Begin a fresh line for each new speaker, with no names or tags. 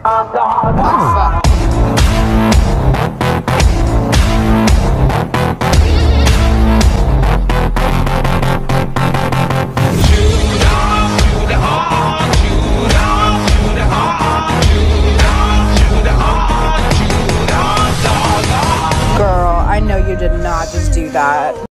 Girl, I know you did not just do that.